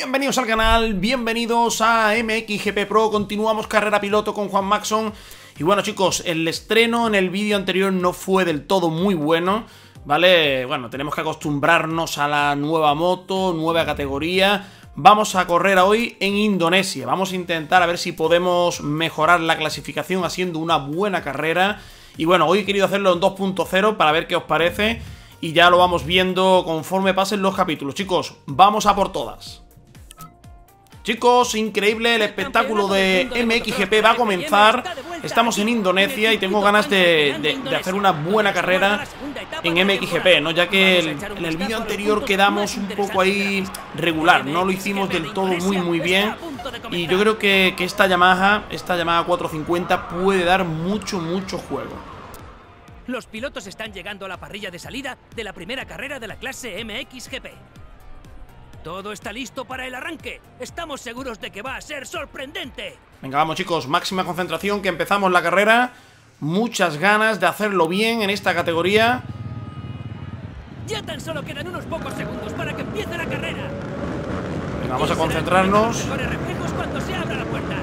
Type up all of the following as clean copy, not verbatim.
Bienvenidos al canal, bienvenidos a MXGP Pro. Continuamos carrera piloto con Juan Maxon. Y bueno, chicos, el estreno en el vídeo anterior no fue del todo muy bueno, ¿vale? Bueno, tenemos que acostumbrarnos a la nueva moto, nueva categoría. Vamos a correr hoy en Indonesia. Vamos a intentar a ver si podemos mejorar la clasificación haciendo una buena carrera. Y bueno, hoy he querido hacerlo en 2.0 para ver qué os parece. Y ya lo vamos viendo conforme pasen los capítulos. Chicos, vamos a por todas. Chicos, increíble, el espectáculo de MXGP va a comenzar. Estamos en Indonesia y tengo ganas de hacer una buena carrera en MXGP, ¿no? Ya que en el vídeo anterior quedamos un poco ahí regular, no lo hicimos del todo muy bien. Y yo creo que esta Yamaha 450 puede dar mucho juego. Los pilotos están llegando a la parrilla de salida de la primera carrera de la clase MXGP. Todo está listo para el arranque. Estamos seguros de que va a ser sorprendente. Venga, vamos chicos, máxima concentración, que empezamos la carrera. Muchas ganas de hacerlo bien en esta categoría. Ya tan solo quedan unos pocos segundos para que empiece la carrera. Venga, vamos a concentrarnos. Mejores reflejos cuando se abra la puerta.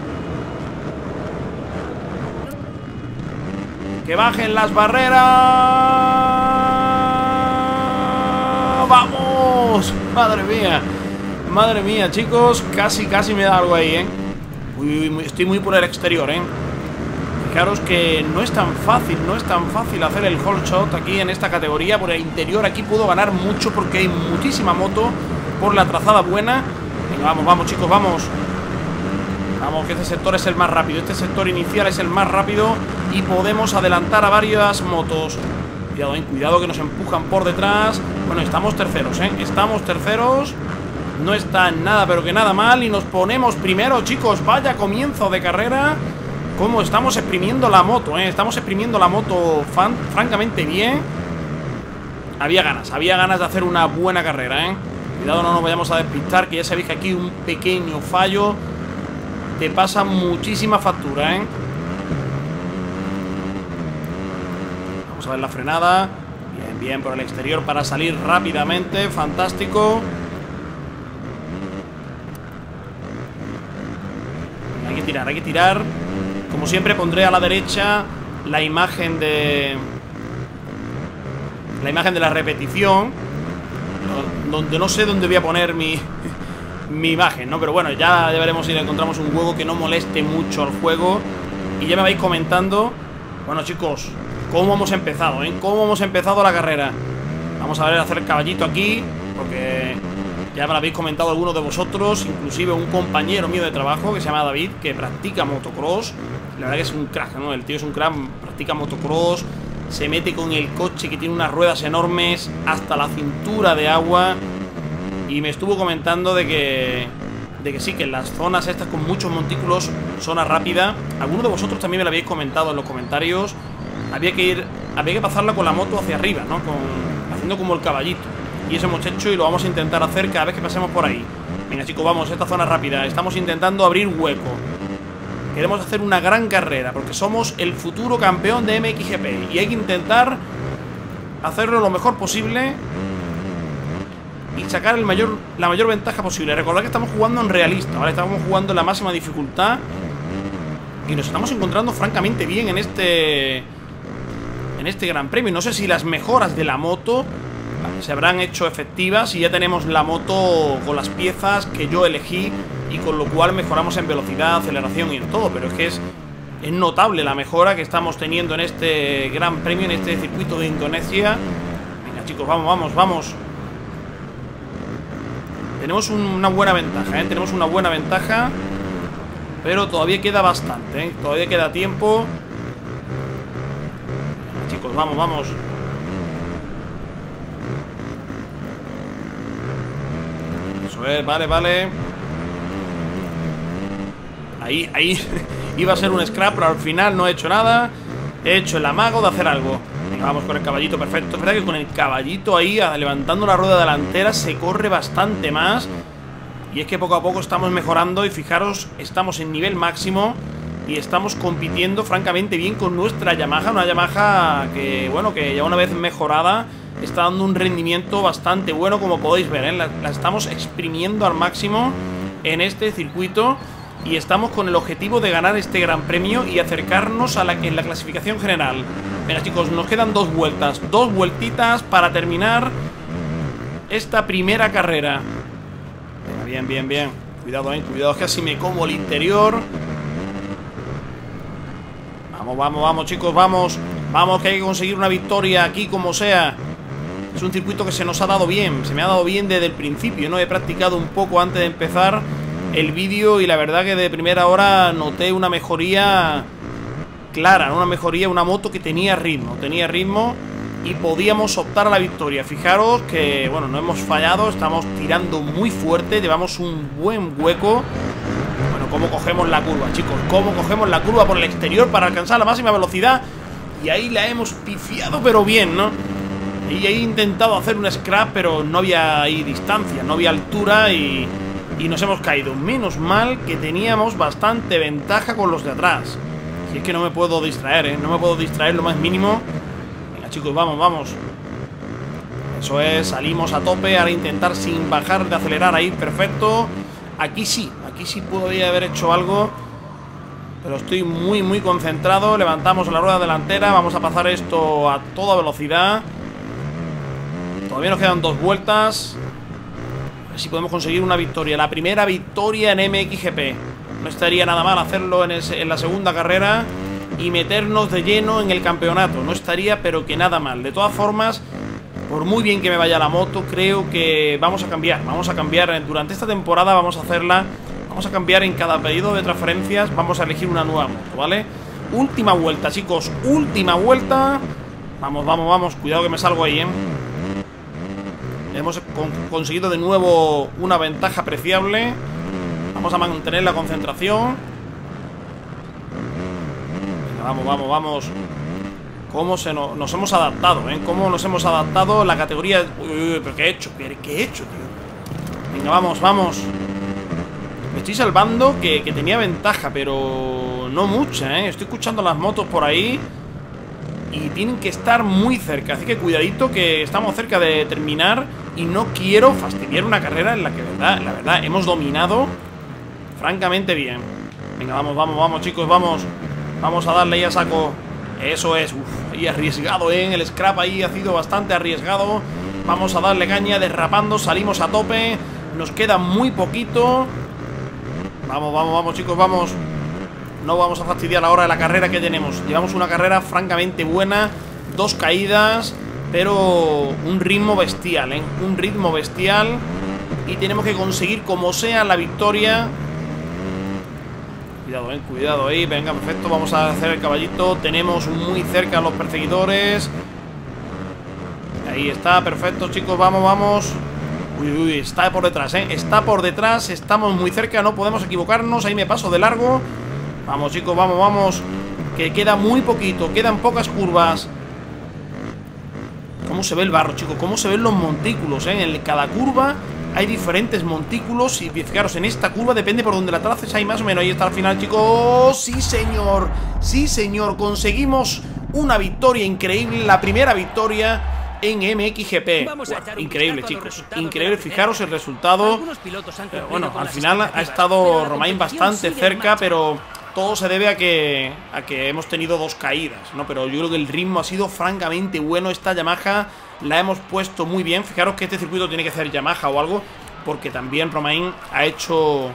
¡Que bajen las barreras! ¡Vamos! Madre mía, chicos. Casi me da algo ahí, ¿eh? Estoy muy por el exterior, ¿eh? Fijaros que no es tan fácil hacer el hole shot aquí en esta categoría. Por el interior aquí puedo ganar mucho porque hay muchísima moto por la trazada buena. Venga, vamos chicos, vamos. Vamos, que este sector es el más rápido. Este sector inicial es el más rápido y podemos adelantar a varias motos. Cuidado que nos empujan por detrás. Bueno, estamos terceros, ¿eh? Estamos terceros. No está nada, pero que nada mal. Y nos ponemos primero, chicos. Vaya comienzo de carrera. Cómo estamos exprimiendo la moto, ¿eh? Estamos exprimiendo la moto francamente bien. Había ganas de hacer una buena carrera, ¿eh? Cuidado, no nos vayamos a despistar, que ya sabéis que aquí un pequeño fallo te pasa muchísima factura, ¿eh? Vamos a ver la frenada. Bien por el exterior para salir rápidamente. Fantástico. Hay que tirar. Como siempre pondré a la derecha la imagen de la repetición, donde no sé dónde voy a poner mi imagen, ¿no? Pero bueno, ya veremos si encontramos un juego que no moleste mucho al juego. Y ya me vais comentando. Bueno, chicos, cómo hemos empezado, ¿eh? Cómo hemos empezado la carrera. Vamos a ver, hacer el caballito aquí, porque ya me lo habéis comentado algunos de vosotros. Inclusive un compañero mío de trabajo que se llama David, que practica motocross. La verdad que es un crack, ¿no? El tío es un crack, practica motocross. Se mete con el coche que tiene unas ruedas enormes hasta la cintura de agua. Y me estuvo comentando de que sí, que en las zonas estas con muchos montículos, zona rápida. Algunos de vosotros también me lo habéis comentado en los comentarios. Había que pasarla con la moto hacia arriba, ¿no? Haciendo como el caballito. Y eso hemos hecho y lo vamos a intentar hacer cada vez que pasemos por ahí. Venga, chicos, vamos, esta zona rápida. Estamos intentando abrir hueco. Queremos hacer una gran carrera porque somos el futuro campeón de MXGP. Y hay que intentar hacerlo lo mejor posible y sacar la mayor ventaja posible. Recordad que estamos jugando en realista, ¿vale? Estamos jugando en la máxima dificultad y nos estamos encontrando francamente bien en este gran premio. No sé si las mejoras de la moto se habrán hecho efectivas y ya tenemos la moto con las piezas que yo elegí y con lo cual mejoramos en velocidad, aceleración y en todo. Pero es que es notable la mejora que estamos teniendo en este gran premio, en este circuito de Indonesia. Venga, chicos, vamos. Tenemos una buena ventaja, ¿eh? Tenemos una buena ventaja, pero todavía queda bastante, ¿eh? Todavía queda tiempo. Chicos, vamos. Eso es, vale. Ahí iba a ser un scrap, pero al final no he hecho nada. He hecho el amago de hacer algo. Venga, vamos con el caballito, perfecto. Es verdad que con el caballito ahí, levantando la rueda delantera, se corre bastante más. Y es que poco a poco estamos mejorando. Y fijaros, estamos en nivel máximo y estamos compitiendo francamente bien con nuestra Yamaha. Una Yamaha que, bueno, que ya una vez mejorada está dando un rendimiento bastante bueno, como podéis ver, ¿eh? La estamos exprimiendo al máximo en este circuito y estamos con el objetivo de ganar este gran premio y acercarnos a en la clasificación general. Venga, chicos, nos quedan 2 vueltas, 2 vueltitas para terminar esta primera carrera. Venga, bien, bien, bien. Cuidado, cuidado, que así me como el interior. Vamos, vamos, vamos, chicos, vamos. Vamos, que hay que conseguir una victoria aquí como sea. Es un circuito que se nos ha dado bien. Se me ha dado bien desde el principio, ¿no? He practicado un poco antes de empezar el vídeo y la verdad que de primera hora noté una mejoría clara, ¿no? Una mejoría, una moto que tenía ritmo y podíamos optar a la victoria. Fijaros que, bueno, no hemos fallado, estamos tirando muy fuerte, llevamos un buen hueco. Bueno, cómo cogemos la curva, chicos, cómo cogemos la curva por el exterior para alcanzar la máxima velocidad. Y ahí la hemos pifiado, pero bien, ¿no? Y he intentado hacer un scrap, pero no había ahí distancia, no había altura y nos hemos caído. Menos mal que teníamos bastante ventaja con los de atrás. Si es que no me puedo distraer, ¿eh? No me puedo distraer lo más mínimo. Venga, chicos, vamos, vamos. Eso es, salimos a tope. Ahora intentar sin bajar de acelerar ahí, perfecto. Aquí sí podría haber hecho algo, pero estoy muy, muy concentrado. Levantamos la rueda delantera. Vamos a pasar esto a toda velocidad. Todavía nos quedan 2 vueltas. A ver si podemos conseguir una victoria. La primera victoria en MXGP. No estaría nada mal hacerlo en la segunda carrera y meternos de lleno en el campeonato. No estaría, pero que nada mal. De todas formas, por muy bien que me vaya la moto, creo que vamos a cambiar. Vamos a cambiar durante esta temporada. Vamos a hacerla. Vamos a cambiar en cada pedido de transferencias. Vamos a elegir una nueva moto, ¿vale? Última vuelta, chicos. Última vuelta. Vamos, vamos, vamos. Cuidado que me salgo ahí, ¿eh? Hemos conseguido de nuevo una ventaja apreciable. Vamos a mantener la concentración. Venga, vamos, vamos, vamos. Cómo nos hemos adaptado, ¿eh? Cómo nos hemos adaptado. La categoría... Uy, ¿pero qué he hecho? ¿Qué he hecho, tío? Venga, vamos, vamos. Me estoy salvando que tenía ventaja, pero no mucha, ¿eh? Estoy escuchando las motos por ahí y tienen que estar muy cerca. Así que cuidadito, que estamos cerca de terminar y no quiero fastidiar una carrera en la que, la verdad, hemos dominado francamente bien. Venga, vamos, vamos, vamos, chicos, vamos. Vamos a darle ahí a saco. Eso es, y arriesgado, ¿eh? El scrap ahí ha sido bastante arriesgado. Vamos a darle caña, derrapando, salimos a tope. Nos queda muy poquito. Vamos, vamos, vamos, chicos, vamos. No vamos a fastidiar la hora de la carrera que tenemos. Llevamos una carrera francamente buena. 2 caídas, pero un ritmo bestial, ¿eh? Un ritmo bestial. Y tenemos que conseguir como sea la victoria. Cuidado, cuidado ahí. Venga, perfecto, vamos a hacer el caballito. Tenemos muy cerca a los perseguidores. Ahí está, perfecto, chicos, vamos, vamos. Uy, uy, está por detrás, está por detrás. Estamos muy cerca, no podemos equivocarnos. Ahí me paso de largo. Vamos, chicos, vamos, vamos. Que queda muy poquito, quedan pocas curvas. ¿Cómo se ve el barro, chicos? ¿Cómo se ven los montículos, En cada curva hay diferentes montículos. Y fijaros, en esta curva depende por donde la traces. Hay más o menos, ahí está al final, chicos. Sí, señor, sí, señor. Conseguimos una victoria increíble. La primera victoria en MXGP. Increíble, chicos, increíble. Fijaros el resultado. Bueno, al final ha estado Romain bastante cerca, pero todo se debe a que hemos tenido 2 caídas, ¿no? Pero yo creo que el ritmo ha sido francamente bueno. Esta Yamaha la hemos puesto muy bien. Fijaros que este circuito tiene que ser Yamaha o algo, porque también Romain ha hecho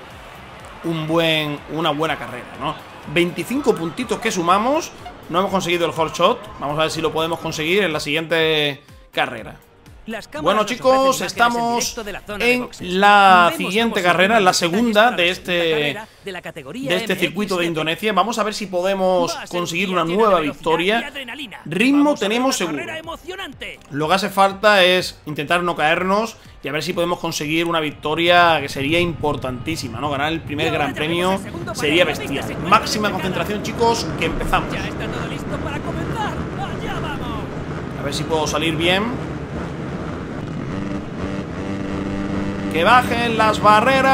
una buena carrera, ¿no? 25 puntitos que sumamos. No hemos conseguido el hot shot. Vamos a ver si lo podemos conseguir en la siguiente carrera. Bueno, chicos, estamos en la siguiente carrera, en la segunda de este circuito de Indonesia. Vamos a ver si podemos conseguir una nueva victoria. Ritmo tenemos seguro. Lo que hace falta es intentar no caernos y a ver si podemos conseguir una victoria que sería importantísima, ¿no? Ganar el primer gran premio sería bestial. Máxima concentración, chicos, que empezamos. A ver si puedo salir bien. ¡Que bajen las barreras!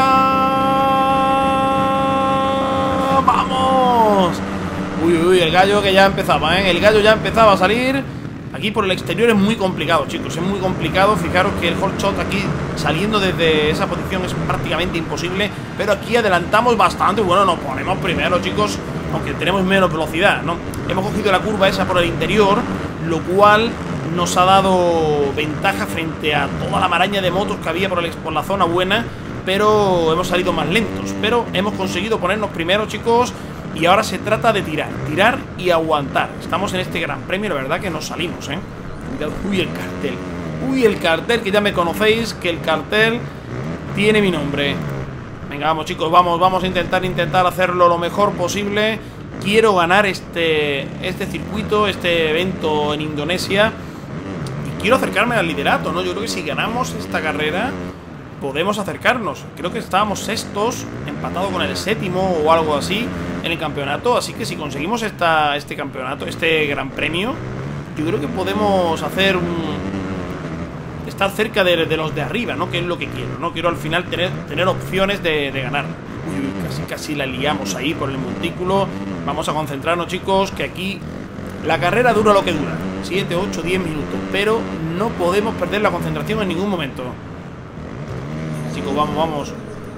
¡Vamos! Uy, uy, el gallo que ya empezaba, El gallo ya empezaba a salir. Aquí por el exterior es muy complicado, chicos, es muy complicado. Fijaros que el hot shot aquí saliendo desde esa posición es prácticamente imposible. Pero aquí adelantamos bastante. Bueno, nos ponemos primero, chicos, aunque tenemos menos velocidad, ¿no? Hemos cogido la curva esa por el interior, lo cual nos ha dado ventaja frente a toda la maraña de motos que había por la zona buena. Pero hemos salido más lentos. Pero hemos conseguido ponernos primero, chicos. Y ahora se trata de tirar y aguantar. Estamos en este gran premio, la verdad que nos salimos, ¿eh? Uy, el cartel. Uy, el cartel, que ya me conocéis, que el cartel tiene mi nombre. Venga, vamos, chicos, vamos a intentar hacerlo lo mejor posible. Quiero ganar este circuito, este evento en Indonesia. Y quiero acercarme al liderato, ¿no? Yo creo que si ganamos esta carrera podemos acercarnos. Creo que estábamos sextos, empatado con el séptimo o algo así en el campeonato. Así que si conseguimos este campeonato, este gran premio, yo creo que podemos hacer estar cerca de los de arriba, ¿no? Que es lo que quiero, ¿no? Quiero al final tener opciones de ganar. Uy, casi la liamos ahí por el montículo. Vamos a concentrarnos, chicos, que aquí la carrera dura lo que dura, 7, 8, 10 minutos, pero no podemos perder la concentración en ningún momento. Chicos, vamos.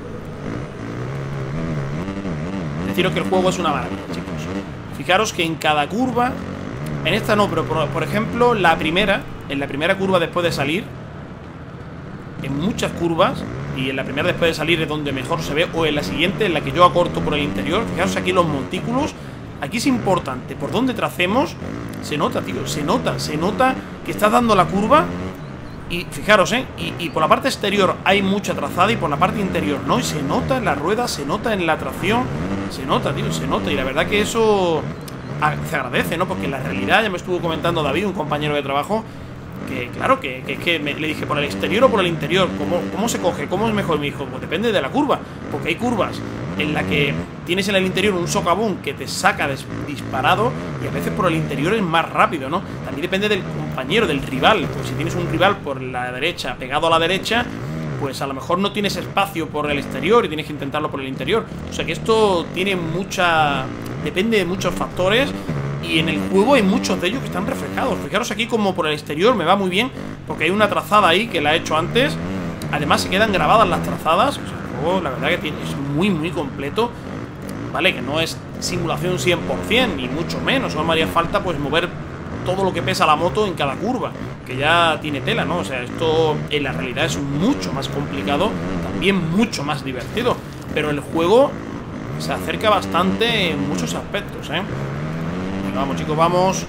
Deciros que el juego es una maravilla, chicos. Fijaros que en cada curva, en esta no, pero por ejemplo, en la primera curva después de salir, en muchas curvas, y en la primera después de salir es donde mejor se ve, o en la siguiente, en la que yo acorto por el interior. Fijaros aquí los montículos. Aquí es importante, por donde tracemos, se nota, tío, se nota que estás dando la curva. Y fijaros, y por la parte exterior hay mucha trazada y por la parte interior no. Y se nota en la rueda, se nota en la tracción. Se nota, tío, se nota. Y la verdad que eso se agradece, ¿no? Porque en la realidad, ya me estuvo comentando David, un compañero de trabajo, que claro, que le dije, ¿por el exterior o por el interior? ¿Cómo se coge? ¿Cómo es mejor? Me dijo, pues depende de la curva. Porque hay curvas en la que tienes en el interior un socavón que te saca disparado, y a veces por el interior es más rápido, ¿no? También depende del compañero, del rival. Pues si tienes un rival por la derecha, pegado a la derecha, pues a lo mejor no tienes espacio por el exterior y tienes que intentarlo por el interior. O sea que esto tiene depende de muchos factores, y en el juego hay muchos de ellos que están reflejados. Fijaros aquí como por el exterior me va muy bien, porque hay una trazada ahí que la he hecho antes. Además se quedan grabadas las trazadas. O sea, el juego, la verdad que es muy completo. Vale, que no es simulación 100%, ni mucho menos. Solo me haría falta pues mover todo lo que pesa la moto en cada curva, que ya tiene tela, ¿no? O sea, esto en la realidad es mucho más complicado, también mucho más divertido. Pero el juego se acerca bastante en muchos aspectos, ¿eh? Vamos, chicos, vamos.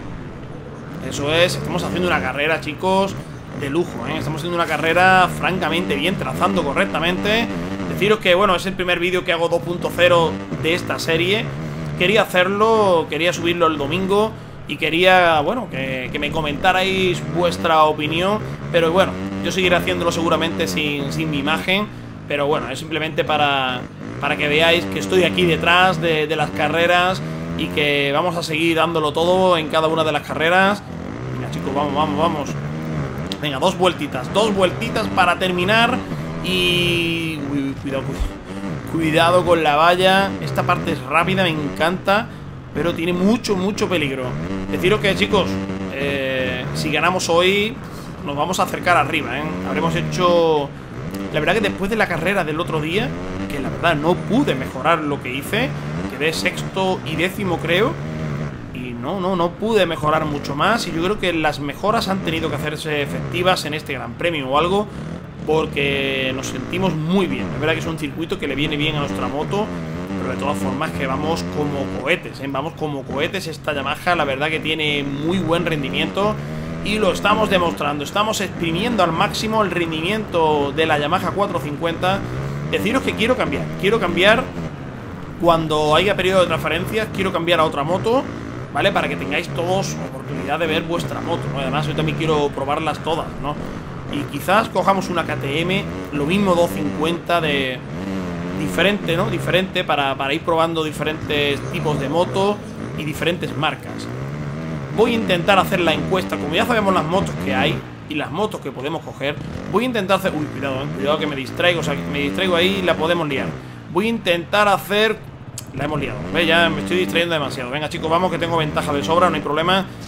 Eso es, estamos haciendo una carrera, chicos, de lujo, ¿eh? Estamos haciendo una carrera francamente bien, trazando correctamente. Deciros que, bueno, es el primer vídeo que hago 2.0 de esta serie. Quería hacerlo, quería subirlo el domingo y quería, bueno, que me comentarais vuestra opinión. Pero bueno, yo seguiré haciéndolo seguramente sin mi imagen. Pero bueno, es simplemente para que veáis que estoy aquí detrás de las carreras y que vamos a seguir dándolo todo en cada una de las carreras. Venga, chicos, vamos. Venga, dos vueltitas para terminar. Y... Uy, cuidado con la valla. Esta parte es rápida, me encanta, pero tiene mucho peligro. Deciros que, chicos, si ganamos hoy nos vamos a acercar arriba, ¿eh? Habremos hecho... La verdad que después de la carrera del otro día, que la verdad no pude mejorar lo que hice, quedé sexto y décimo, creo, y no pude mejorar mucho más. Y yo creo que las mejoras han tenido que hacerse efectivas en este gran premio o algo, porque nos sentimos muy bien. Es verdad que es un circuito que le viene bien a nuestra moto, pero de todas formas que vamos como cohetes, ¿eh? Vamos como cohetes. Esta Yamaha la verdad que tiene muy buen rendimiento y lo estamos demostrando. Estamos exprimiendo al máximo el rendimiento de la Yamaha 450. Deciros que quiero cambiar cuando haya periodo de transferencias. Quiero cambiar a otra moto, ¿vale? Para que tengáis todos oportunidad de ver vuestra moto, ¿no? Además yo también quiero probarlas todas, ¿no? Y quizás cojamos una KTM, lo mismo 250 de... diferente, ¿no? Diferente para ir probando diferentes tipos de moto y diferentes marcas. Voy a intentar hacer la encuesta. Como ya sabemos las motos que hay y las motos que podemos coger, voy a intentar hacer... Uy, cuidado que me distraigo. O sea, que me distraigo ahí y la podemos liar. Voy a intentar hacer... La hemos liado, ¿ves? Ya me estoy distrayendo demasiado. Venga, chicos, vamos, que tengo ventaja de sobra, no hay problema.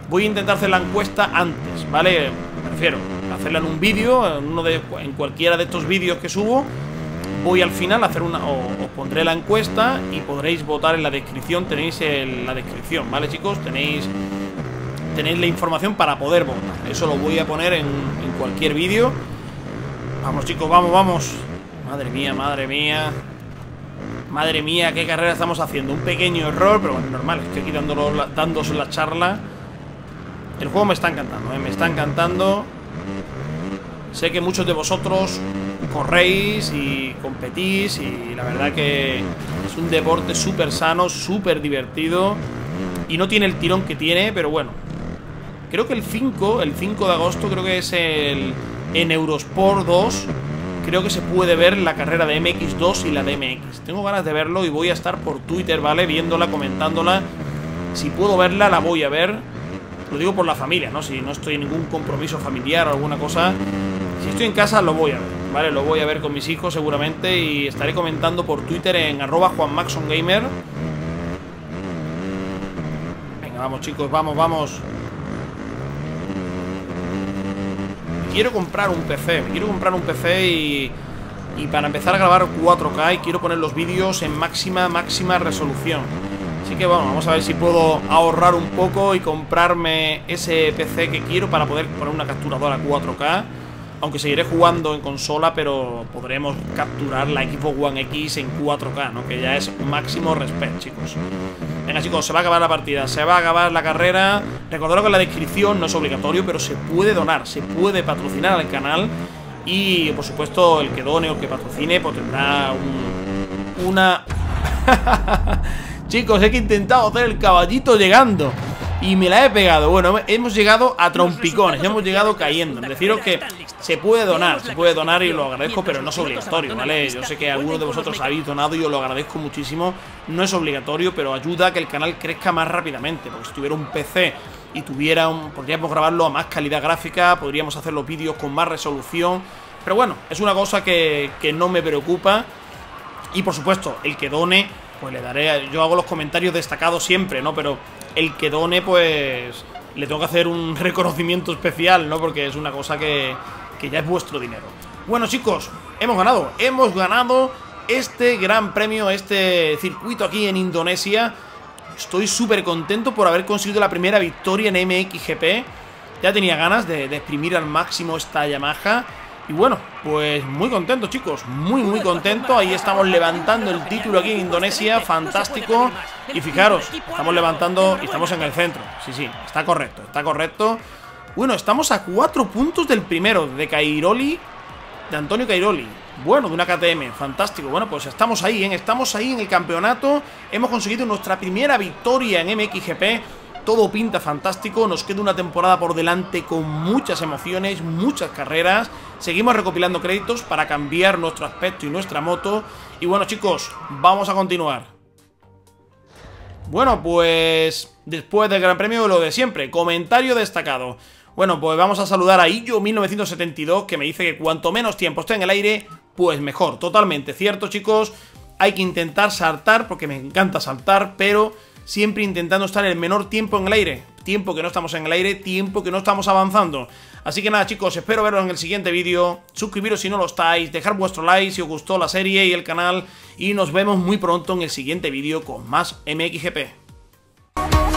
voy a intentar hacer la encuesta antes, ¿vale? Me refiero a hacerla en un vídeo, en cualquiera de estos vídeos que subo. Voy al final a hacer os pondré la encuesta y podréis votar en la descripción. Tenéis la descripción, ¿vale, chicos? Tenéis la información para poder votar. Eso lo voy a poner en cualquier vídeo. Vamos, chicos, vamos, vamos. Madre mía, madre mía. Madre mía, qué carrera estamos haciendo. Un pequeño error, pero bueno, normal. Estoy aquí dándos la charla. El juego me está encantando, me está encantando. Sé que muchos de vosotros corréis y competís y la verdad que es un deporte súper sano, súper divertido y no tiene el tirón que tiene, pero bueno. Creo que el 5 de agosto creo que es en Eurosport 2. Creo que se puede ver la carrera de MX2 y la de MX. Tengo ganas de verlo y voy a estar por Twitter, ¿vale? Viéndola, comentándola. Si puedo verla, la voy a ver. Lo digo por la familia, ¿no? Si no estoy en ningún compromiso familiar o alguna cosa. Si estoy en casa, lo voy a ver, ¿vale? Lo voy a ver con mis hijos seguramente y estaré comentando por Twitter en @JuanMaxonGamer. Venga, vamos, chicos, vamos, vamos. Quiero comprar un PC, y para empezar a grabar 4K y quiero poner los vídeos en máxima resolución. Así que bueno, vamos a ver si puedo ahorrar un poco y comprarme ese PC que quiero para poder poner una capturadora 4K. Aunque seguiré jugando en consola, pero podremos capturar la Xbox One X en 4K, ¿no? Que ya es máximo respeto, chicos. Venga, chicos, se va a acabar la partida, se va a acabar la carrera. Recordad que en la descripción no es obligatorio, pero se puede donar, se puede patrocinar al canal. Y, por supuesto, el que done o el que patrocine, pues tendrá una... Chicos, he intentado hacer el caballito llegando y me la he pegado. Bueno, hemos llegado a trompicones, hemos llegado cayendo. Deciros que se puede donar y lo agradezco, pero no es obligatorio, ¿vale? Yo sé que algunos de vosotros habéis donado y os lo agradezco muchísimo. No es obligatorio, pero ayuda a que el canal crezca más rápidamente. Porque si tuviera un PC y podríamos grabarlo a más calidad gráfica, podríamos hacer los vídeos con más resolución. Pero bueno, es una cosa que no me preocupa. Y por supuesto, el que done, pues le daré... Yo hago los comentarios destacados siempre, ¿no? Pero el que done, pues le tengo que hacer un reconocimiento especial, ¿no? Porque es una cosa que ya es vuestro dinero. Bueno, chicos, hemos ganado este gran premio, este circuito aquí en Indonesia. Estoy súper contento por haber conseguido la primera victoria en MXGP. Ya tenía ganas de exprimir al máximo esta Yamaha. Y bueno, pues muy contento, chicos, muy contento. Ahí estamos levantando el título aquí en Indonesia, fantástico. Y fijaros, estamos levantando y estamos en el centro. Sí, está correcto, está correcto. Bueno, estamos a 4 puntos del primero, de Antonio Cairoli. Bueno, de una KTM, fantástico. Bueno, pues estamos ahí, ¿eh? Estamos ahí en el campeonato. Hemos conseguido nuestra primera victoria en MXGP. Todo pinta fantástico, nos queda una temporada por delante con muchas emociones, muchas carreras. Seguimos recopilando créditos para cambiar nuestro aspecto y nuestra moto. Y bueno, chicos, vamos a continuar. Bueno, pues después del Gran Premio, lo de siempre, comentario destacado. Bueno, pues vamos a saludar a Illo1972, que me dice que cuanto menos tiempo esté en el aire, pues mejor. Totalmente cierto, chicos. Hay que intentar saltar, porque me encanta saltar, pero siempre intentando estar el menor tiempo en el aire. Tiempo que no estamos en el aire, tiempo que no estamos avanzando. Así que nada, chicos, espero veros en el siguiente vídeo. Suscribiros si no lo estáis, dejar vuestro like si os gustó la serie y el canal. Y nos vemos muy pronto en el siguiente vídeo con más MXGP.